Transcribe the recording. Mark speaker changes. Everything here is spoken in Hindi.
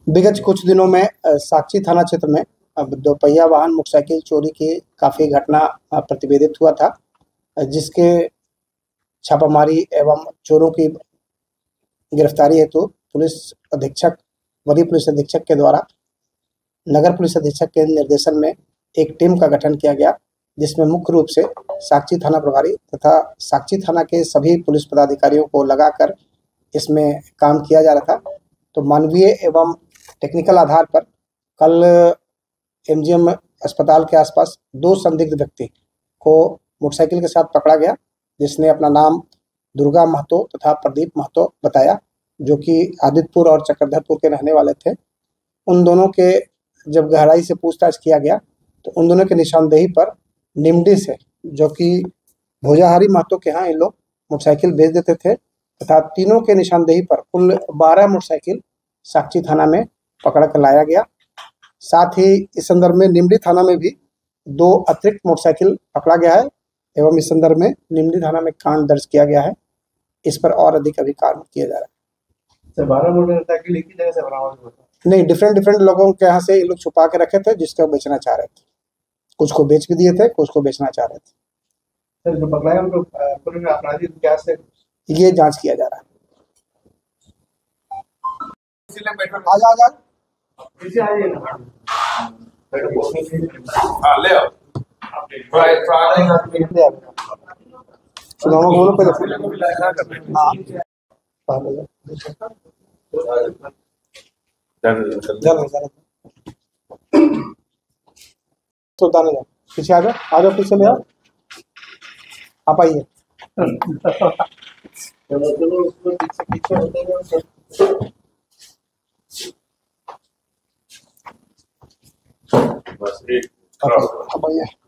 Speaker 1: विगत कुछ दिनों में साक्षी थाना क्षेत्र में अब दोपहिया वाहन मोटरसाइकिल चोरी की काफ़ी घटना प्रतिवेदित हुआ था, जिसके छापामारी एवं चोरों की गिरफ्तारी हेतु वरीय पुलिस अधीक्षक के द्वारा नगर पुलिस अधीक्षक के निर्देशन में एक टीम का गठन किया गया, जिसमें मुख्य रूप से साक्षी थाना प्रभारी तथा साक्षी थाना के सभी पुलिस पदाधिकारियों को लगाकर इसमें काम किया जा रहा था। तो मानवीय एवं टेक्निकल आधार पर कल एमजीएम अस्पताल के आसपास 2 संदिग्ध व्यक्ति को मोटरसाइकिल के साथ पकड़ा गया, जिसने अपना नाम दुर्गा महतो तथा प्रदीप महतो बताया, जो कि आदित्यपुर और चक्रधरपुर के रहने वाले थे। उन दोनों के जब गहराई से पूछताछ किया गया तो उन दोनों की निशानदेही पर निमडी से, जो कि भोजाहारी महतो के यहाँ इन लोग मोटरसाइकिल बेच देते थे, तथा तीनों के निशानदेही पर कुल 12 मोटरसाइकिल साक्षी थाना में पकड़ कर लाया गया। साथ ही इस संदर्भ में निमडी थाना में भी 2 अतिरिक्त मोटरसाइकिल पकड़ा गया है एवं इस संदर्भ में निमडी थाना में कांड दर्ज किया गया है। इस पर और अधिक अभी कार्य किया जा रहा है।
Speaker 2: सर 12 मोटरसाइकिल एक ही जगह से बरामद हुआ था?
Speaker 1: नहीं, डिफरेंट लोगों के यहाँ से ये लोग छुपा के रखे थे, जिसको बेचना चाह रहे थे। कुछ को बेच भी दिए थे, कुछ को बेचना चाह रहे थे।
Speaker 2: सर जो पकड़ा है उनको पुलिस अपराधी क्या से
Speaker 1: ये जांच किया जा रहा है। आजा
Speaker 2: पीछे आइए ना।
Speaker 3: हाँ ले आओ। ट्राई
Speaker 1: सुनाओ बोलो पहले। हाँ तो दाने जाओ, पीछे आ जाओ, पीछे ले आओ, आप आइए।
Speaker 3: बस एक
Speaker 1: अब आइए।